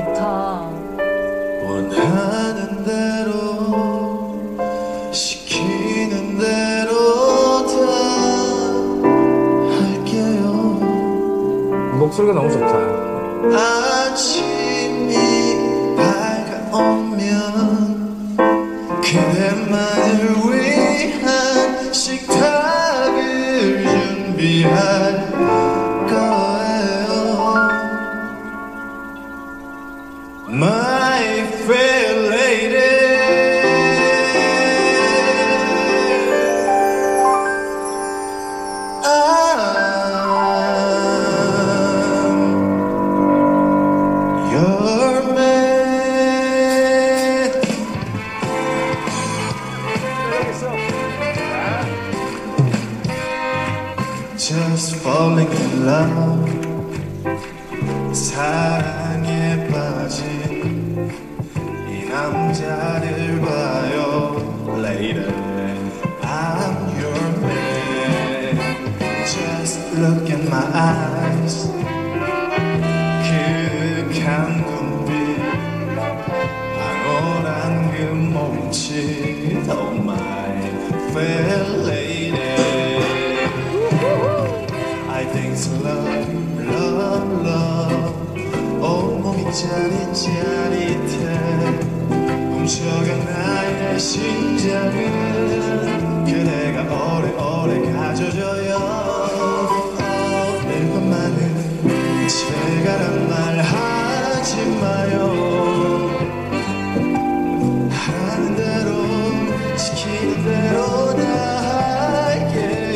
좋다. 원하는 대로 시키는 대로 다 할게요. 목소리가 너무 좋다. 아침이 밝아오면 그대만을 위한 식탁을 준비할 거예요. My fair lady. Your man. Just falling in love. 사랑에 빠진 이 남자를 봐요. Lady, I'm your man. Just look in my eyes. 그윽한 눈빛, 방울한 그 몸짓. Oh my fair lady. I think it's love, love, love. 온몸이 짜릿짜릿해. 훔쳐간 나의 심장은 그대가 오래오래 가져줘요. 오늘 밤만은 집에 가란 말 하지 마요. 하라는 대로 시키는 대로 다 할게요.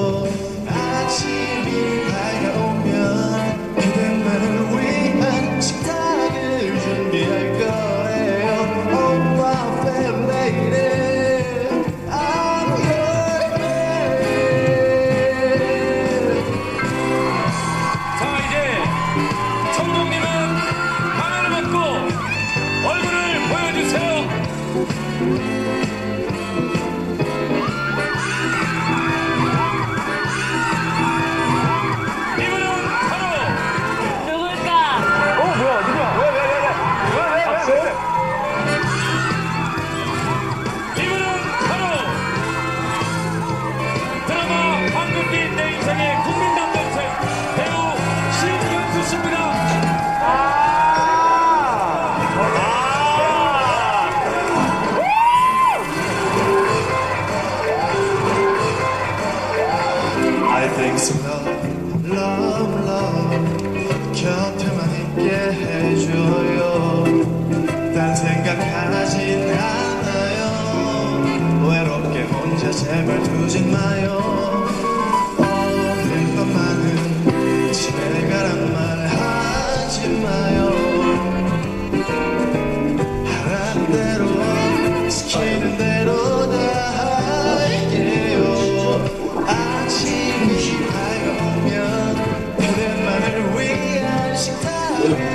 아침이 밝아오면 그대만을 위한 식탁을 준비할 거예요. Oh my fair lady, I'm your man. 자, 이제 청동님은 화면을 받고 얼굴을 보여주세요. 이분은 바로 누굴까? 이분은 바로 드라마 황금빛 내 인생의 국민 담당생 배우 신경수 씨입니다. I think so love, love, love. 곁에만 있게 해줘요. 딴 생각하진 않아요. 외롭게 혼자 제발 두진 마요. 오늘 밤만은 집에 가란 말 하지 마요. 하라는 대로 시키는 대로 다 할게요. 아침이 밝아오면 그대만을 위한 식탁